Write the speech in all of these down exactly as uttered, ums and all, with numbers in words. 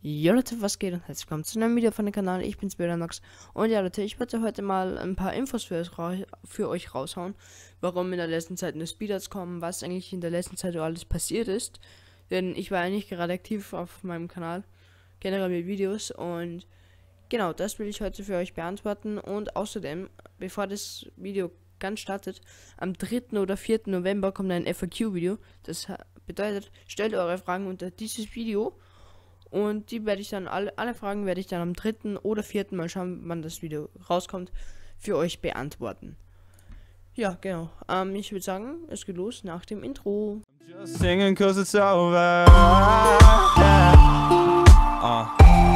Ja Leute, was geht und herzlich willkommen zu einem Video von dem Kanal. Ich bin's Nox und ja Leute, ich wollte heute mal ein paar Infos für euch, ra für euch raushauen, warum in der letzten Zeit eine Speedouts kommen, was eigentlich in der letzten Zeit so alles passiert ist, denn ich war eigentlich gerade aktiv auf meinem Kanal, generell mit Videos, und genau, das will ich heute für euch beantworten. Und außerdem, bevor das Video ganz startet, am dritten oder vierten November kommt ein F A Q-Video, das bedeutet, stellt eure Fragen unter dieses Video. Und die werde ich dann, alle, alle Fragen werde ich dann am dritten oder vierten Mal schauen, wann das Video rauskommt, für euch beantworten. Ja, genau. Ähm, ich würde sagen, es geht los nach dem Intro. Just singing 'cause it's over. Uh.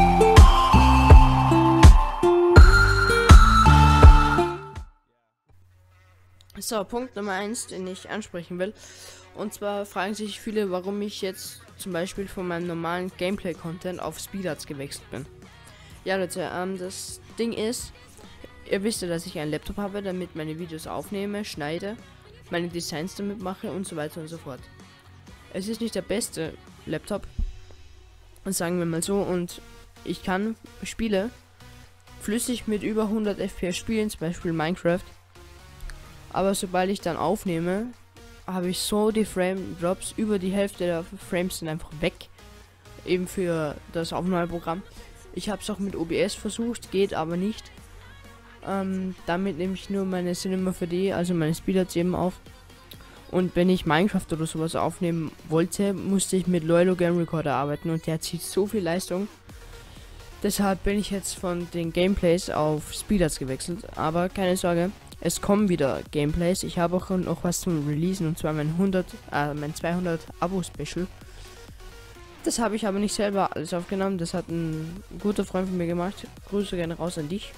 So, Punkt Nummer eins, den ich ansprechen will. Und zwar fragen sich viele, warum ich jetzt zum Beispiel von meinem normalen Gameplay-Content auf Speedouts gewechselt bin. Ja Leute, ähm, das Ding ist, ihr wisst ja, dass ich einen Laptop habe, damit meine Videos aufnehme, schneide, meine Designs damit mache und so weiter und so fort. Es ist nicht der beste Laptop, sagen wir mal so, und ich kann Spiele flüssig mit über hundert F P S spielen, zum Beispiel Minecraft. Aber sobald ich dann aufnehme, habe ich so die Frame Drops, über die Hälfte der Frames sind einfach weg, eben für das Aufnahmeprogramm. Ich habe es auch mit O B S versucht, geht aber nicht. Ähm, damit nehme ich nur meine Cinema vier D, also meine Speedouts eben auf. Und wenn ich Minecraft oder sowas aufnehmen wollte, musste ich mit Loyalo Game Recorder arbeiten und der zieht so viel Leistung. Deshalb bin ich jetzt von den Gameplays auf Speedouts gewechselt, aber keine Sorge, es kommen wieder Gameplays. Ich habe auch noch was zum Releasen, und zwar mein hundert, äh, mein zweihundert Abo-Special. Das habe ich aber nicht selber alles aufgenommen, das hat ein guter Freund von mir gemacht. Grüße gerne raus an dich.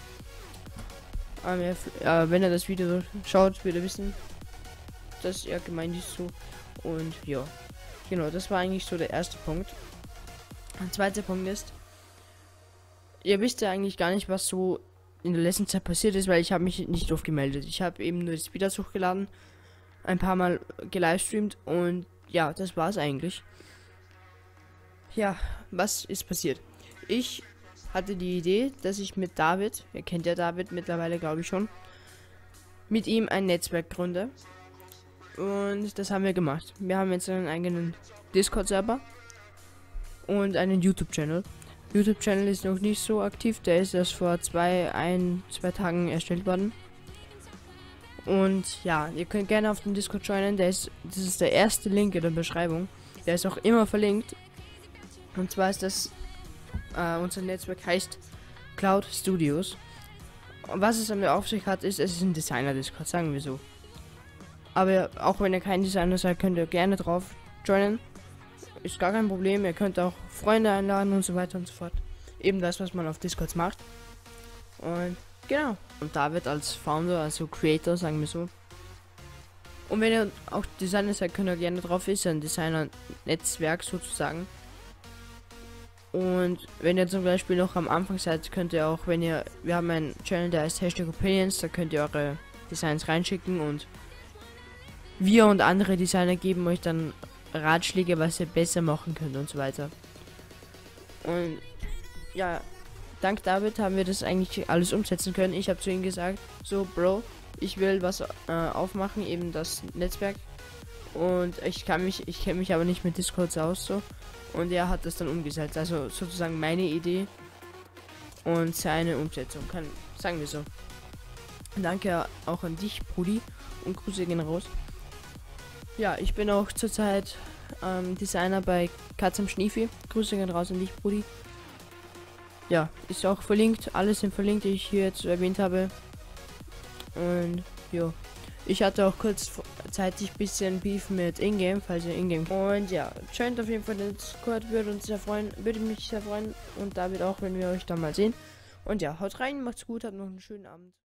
Ähm, ja, äh, wenn er das Video schaut, wird er wissen, dass er gemeint ist so. Und ja, genau, das war eigentlich so der erste Punkt. Der zweite Punkt ist, ihr wisst ja eigentlich gar nicht, was so in der letzten Zeit passiert ist, weil ich habe mich nicht drauf gemeldet. Ich habe eben nur die Speedouts hochgeladen, ein paar Mal gelivestreamt und ja, das war's eigentlich. Ja, was ist passiert? Ich hatte die Idee, dass ich mit David, ihr kennt ja David mittlerweile, glaube ich schon, mit ihm ein Netzwerk gründe. Und das haben wir gemacht. Wir haben jetzt einen eigenen Discord-Server und einen YouTube-Channel. YouTube-Channel ist noch nicht so aktiv, der ist erst vor zwei, ein, zwei Tagen erstellt worden. Und ja, ihr könnt gerne auf den Discord joinen, der ist, das ist der erste Link in der Beschreibung. Der ist auch immer verlinkt. Und zwar ist das, äh, unser Netzwerk heißt Cloud Studios. Und was es damit auf sich hat, ist, es ist ein Designer-Discord, sagen wir so. Aber auch wenn ihr kein Designer seid, könnt ihr gerne drauf joinen. Ist gar kein Problem, ihr könnt auch Freunde einladen und so weiter und so fort. Eben das, was man auf Discords macht. Und genau. Und David als Founder, also Creator, sagen wir so. Und wenn ihr auch Designer seid, könnt ihr gerne drauf, ist ein Designer-Netzwerk sozusagen. Und wenn ihr zum Beispiel noch am Anfang seid, könnt ihr auch, wenn ihr, wir haben einen Channel, der heißt Hashtag Opinions, da könnt ihr eure Designs reinschicken und wir und andere Designer geben euch dann Ratschläge, was ihr besser machen könnt und so weiter. Und ja, dank David haben wir das eigentlich alles umsetzen können. Ich habe zu ihm gesagt, so Bro, ich will was äh, aufmachen, eben das Netzwerk. Und ich kann mich, ich kenne mich aber nicht mit Discords aus so. Und er hat das dann umgesetzt. Also sozusagen meine Idee und seine Umsetzung. Kann, sagen wir so. Danke auch an dich, Brudi, und Grüße gehen raus. Ja, ich bin auch zurzeit ähm, Designer bei Katz im Schniefi. Grüße gehen raus an dich, Brudi. Ja, ist auch verlinkt. Alles sind verlinkt, die ich hier jetzt erwähnt habe. Und ja, ich hatte auch kurzzeitig ein bisschen Beef mit Ingame, falls ihr Ingame. Und ja, joint auf jeden Fall den Discord, würde uns sehr freuen, würde mich sehr freuen. Und damit auch, wenn wir euch da mal sehen. Und ja, haut rein, macht's gut, habt noch einen schönen Abend.